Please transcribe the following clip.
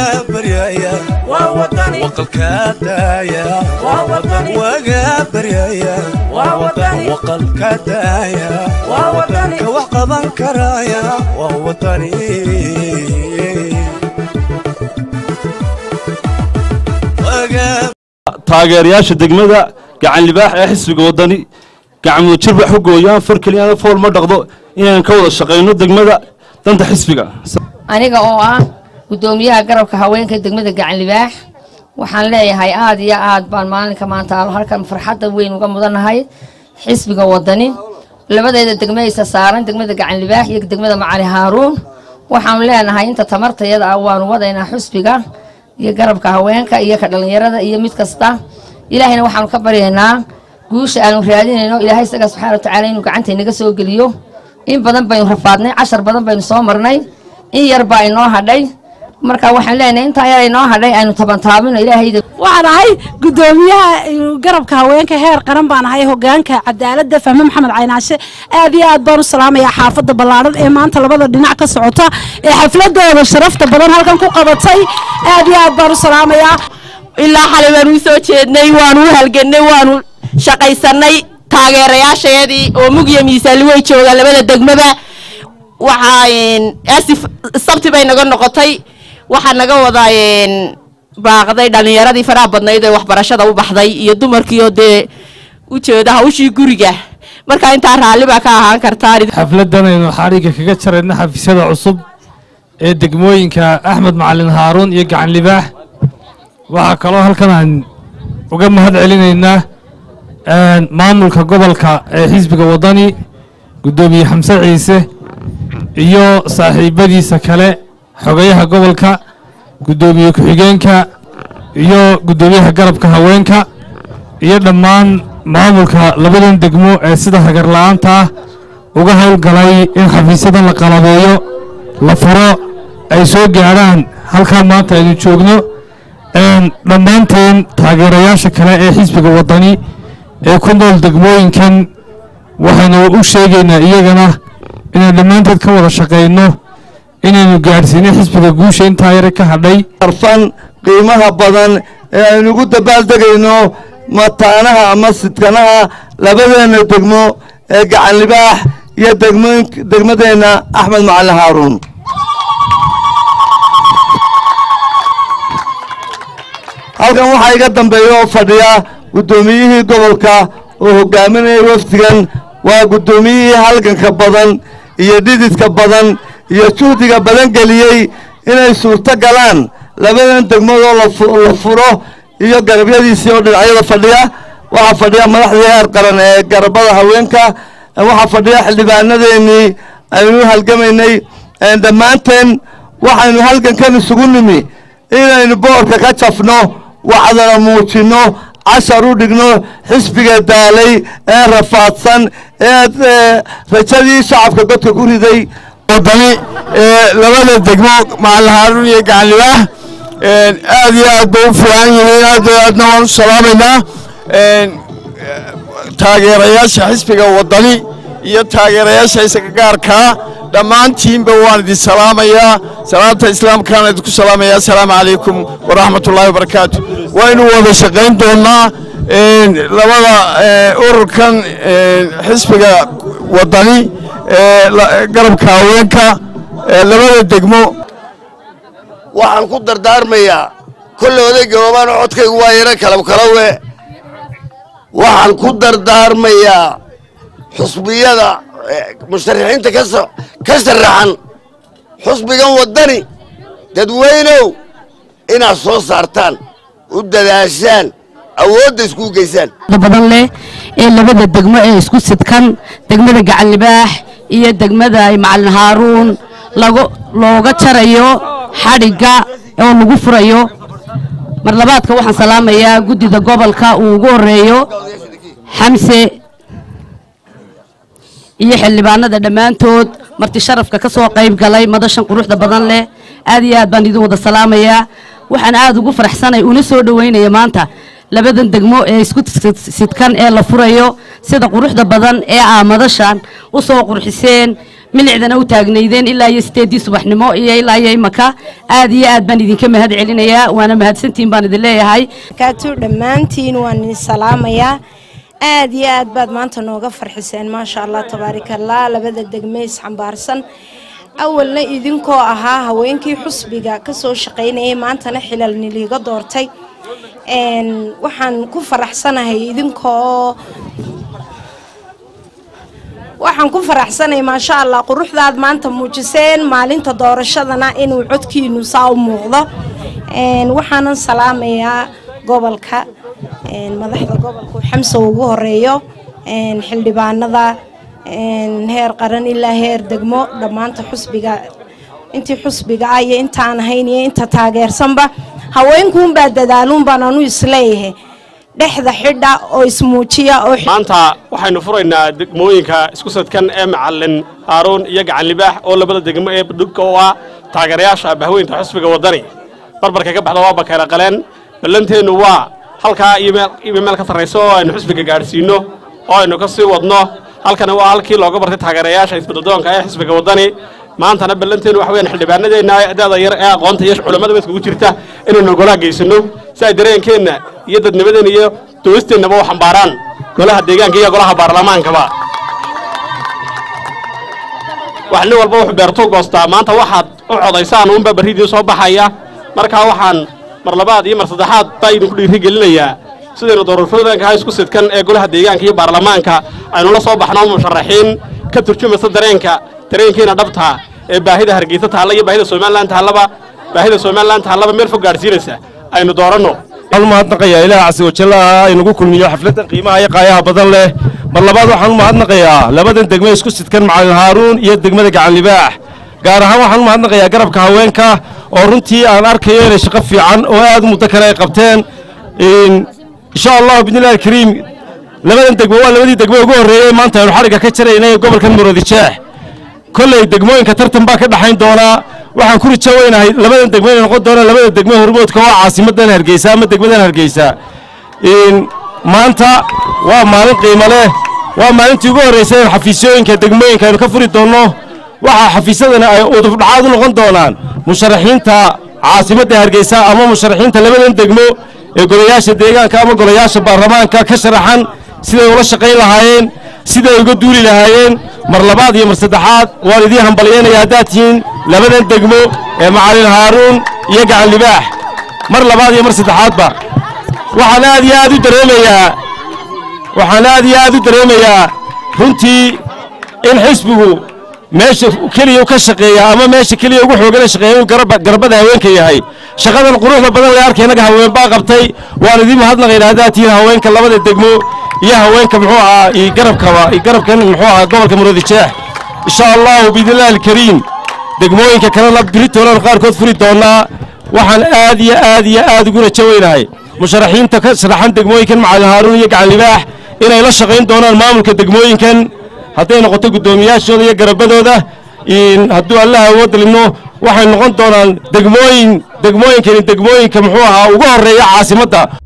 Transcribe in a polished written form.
وقابر يا ووطني وقلكاتايا ووطني وقابر يا ووطني وقلكاتايا ووطني كوحقضا كرايا ووطني taageerayaasha degmada gacan libaax ee xisbiga wadani gacmo jirba xogooyaan farkaliya fool ma dhaqdo inaan ka wada shaqeyno degmada danta xisbiga aniga oo ah gudoomiyaha garabka haweenka degmada gacan libaax waxaan leeyahay aad iyo aad baan maalinka maanta halkan farxad weyn uga mudanahay xisbiga wadani labadeeda degmaysa saaran degmada gacan libaax iyo degmada Macali Haaruun waxaan leenahay inta tamartayada waan wadaynaa xisbiga iyo garabka haweenka iyo ka dhalinyarada iyo mid kasta ilaahayna waxaan ka baryaynaa guusha aanu raadinayno ilaahay isaga subxaanahu wa ta'aala inuu gacanta inaga soo geliyo in badan baynu rafaadnay 10 badan baynu soo marnay in yar baa inoo hadhay marka waxaan leenahay inta yar inoo hadhay aynu tabantaabino ilaahay waxaan ahay gudoomiyaha garabka haweenka heer qaran baan ahay hogaanka cadaaladda Fahmo Maxamed Caynaashe aad iyo aad baan u salaamayaa xaafadda ballaaran ee maanta labada dhinac ka socota ee xafladooda sharafta badan halkan ku qabatay aad iyo aad baan u salaamayaa ilaa xalay baan u soo jeednay waan u halganay waan u shaqaysanay taageerayaasheedii oo mugya miisaali way joogaan labada degmada waxaan asif sabti bay naga noqotay waxaan naga wadaayeen baaqday dhalinyaradii faraha badnayd ee waxbarashada u baxday iyo dumarkii oo de u jeeda hawshii guriga marka inta raali baa ka ahaan kartaa xafladan aynu xariga kaga jarayna xafiisyada cusub ee degmooyinka Axmed Macalin Haaruun iyo gacan libaax waxa kale oo halkan aan uga mahad celinaynaa maamulka gobolka ee xisbiga wadani gudoomiye Xamse Ciise iyo saaxiibadiisa kale xogayaha gobolka gudoomiye ku-xigeenka iyo gudoomiyaha garabka haweenka iyo dhammaan maamulka labadan degmo ee sida hagar la'aanta uga howlgalay in xafiisyadan la qalabeeyo la furo ay soo gaaraan halka maanta aynu joogno dhammaanteen taageerayaasha kale ee xisbiga wadani ee ku nool degmooyinkan waxaynu u sheegaynaa iyagana inaan dhammaanteed ka wada shaqeyno inaynu gaarsiino xisbiga guusha intaa yar ka hadhay arfan qiimaha badan ee aynu ugu dabaaldegayno mataanaha ama sidkanaha labadeena degmo ee gacan libaax iyo degmadeena Axmed Macalin Haaruun halkan waxa iga dambeeyo fadhiya gudoomiyihii gobolka oo hogaaminaya wafdigan waa gudoomiyihii halganka badan iyo dhididka badan iyo juhdiga badan geliyay inay suurto galaan labadan degmadoo la furo iyo garabyadiisii oo dhinacyada fadhiya waxa fadhiya madaxdii heer qaran ee garabada haweenka waxa fadhiya xildhibaanadeennii aynu halgamaynay dhammaanteen waxaynu halgankan isugu nimi inaynu boorka ka jafno waxdana muujino cashar u dhigno xisbiga daalay ee rafaadsan ee rajadii shacabka godka ku riday wadani labada degmo Macalin Haaruun iyo gacan libaax aad iyo aad bay u fiican yihiin aad iyo aadna waan u salaamaynaa taageerayaasha xisbiga wadani iyo taageerayaasha isaga gaarka dhammaantiinba waan idin salaamayaa salaanta islaamkana idinku salaamayaa assalaamu calaykum waraxmatullaahi wabarakaatu waynu wada shaqayn doonaa labada ururkan xisbiga wadani garabka haweenka labada degmo waxaan ku dardaarmayaa kollooday gaboobaan codkaygu waa yara kalawe waxaan ku dardaarmayaa xusbiyada musharaxiinta ka sharaxan xusbigan wadani dadweynow inaad soo saartaan u dadaashaan awoodda isku geysaan badan leh ee labada degmo ee isku sidkan degmada gacan libaax iyo degmada Macalin Haaruun looga jarayo xariga oo lagu furayo mar labaadka waxaan salaamayaa gudida gobolka uu ugu horeeyo Xamse iyo xildhibaanada dhammaantood marti sharafka ka soo qayb galay madashan quruxda badan leh aad iyo aad baan idin wada salaamayaa waxaan aad ugu faraxsanahay una soo dhaweynaya maanta labadan degmo ee isku sidkan ee la furayo sida quruxda badan ee aamadashan u soo qurxiseen milicdana u taagnaydeen ilaa iyo 8 subaxnimo iyo ilaa iyo imaka aad iyo aad baan idinka mahad celinayaa waana mahadsantiin baan idin leeyahay kaatu dhamaantiin waan idin salaamayaa aad iyo aad baad maanta nooga farxiseen ma sha Allah tabaarakallah labada degmeys xambaarsan awalna idinkoo ahaa haweenkii xusbiga ka soo shaqeynayay maantana xilal niliga doortay waxaan ku faraxsanahay idinkoo waxaan ku faraxsanay ma sha Allah quruxdaad maanta muujiseen maalinta doorashadana inuu codkiinu saa u muuqdo waxaan salaamayaa gobolka madaxda gobolka Xamsa ugu horeeyo xildhibaanada heer qaran ilaa heer degmo dhamaanta xusbiga intii xusbiga ay intaan ahayn iyo inta taageersanba haweenkuun baa dadaalun baan anu isleeyahay dhexda xidha oo ismuujiya oo maanta waxaynu furaynaa degmooyinka isku sadkan ee Macallin Haaruun iyo Gacan Libaax oo labada degmo ee dhulka oo ah taageerayaasha bahweynta xusbiga wadani barbarka ka baxda waa Bakayra Qaleen balanteenu waa halka iyo meel ka sareyso oo aynu xusbiga gaarsiino oo aynu ka sii wadno halkana waa halkii looga bartay taageerayaasha isbeddeldoonka ee xusbiga wadani maantana balanteenu waxa weeyaan xildhibaanadeena adaada yar ee aqoonta iyo culimada iskugu jirta inaynu golaha geysano si ay dareenkeena iyo dadnimadeena iyo doosteenaba wax xambaaraan golaha deegaanka iyo golaha baarlamaankaba waxna walba wax beerto goostaa maanta waxaad u codaysaan uun baa baridii soo baxaya marka waxaan mar labaad iyo mar saddexaad baa idinku dhiirigelinayaa sidaynu doorashooyinka isku sidkan ee golaha deegaanka iyo baarlamaanka aynu la soo baxno musharaxiin ka turjumaysa dareenkeena dhabta ee baahida Hargeysa taala iyo baahida Soomaaliland taala meel fog gaarsiinaysa aynu dooranno mahadnaqayaa ilaaha casi wajalla aynu ku kulmiyo xafladan qiimaha iyo qaayaha badan leh mar labaad waxaan u mahadnaqayaa labadan degmo isku sidkan Macallin Haaruun iyo degmada Gacan Libaax gaar ahaan waxaan u mahadnaqayaa garabka haweenka oo runtii aan arkayo inay shaqo fiican oo aad muddo kale ay qabteen insha Allah bidnillaahi kariim labadan degmo waa labadii degmo ugu horeeyay maanta aynu xariga ka jaraynay gobolka Murudijeex kolley degmooyinka tartan baa ka dhaxayn doona waxaan ku rajaynahay labadan degmo inay noqon doonaan labada degmo hormoodka waa caasimadan Hargeysa ama degmadan Hargeysa maanta waa maalin qiimo leh waa maalintii ugu horeysay xafiisyooyinka degmooyinka aynu ka furi doono waxa xafiisadana ay udub dhacaad u noqon doonaan musharaxiinta caasimadda Hargeysa ama musharaxiinta labadan degmo ee golayaasha deegaanka ama golayaasha baarlamaanka ka sharaxan siday ula shaqeyn lahaayeen siday uga duuli lahaayeen mar labaad iyo mar saddexaad waan idin hambalyeynaya haddaad tihiin labadan degmo ee Macallin Haaruun iyo Gacan Libaax mar labaad iyo mar saddexaadba waxaan aad iyo aad u dareemayaa runtii in xisbigu meesha kaliya ka shaqeeya ama meesha kaliya ugu xoogana shaqeeyo garbada haweenka yahay shaqadan quruxda badan la arkaynaga haween baa qabtay waan idin mahadnaqaynaa haddaad tihiin haweenka labada degmo iyo haweenka muxuu ahaa garabkan muxuu ahaa gobolka Murudijeex insha Allah bidillaahi kariim degmooyinka kale la biritoona qaarkood furi doonaa waxaan aad iyo aad ugu rajaynahay musharaxiinta ka sharaxan degmooyinkan Macallin Haaruun iyo Gacan Libaax inay la shaqeyn doonaan maamulka degmooyinkan hadday noqoto gudoomiyaashooda iyo garabadooda hadduu Allah awood lino waxay noqon doonaan degmooyinka muxuu ahaa ugu horeeya caasimadda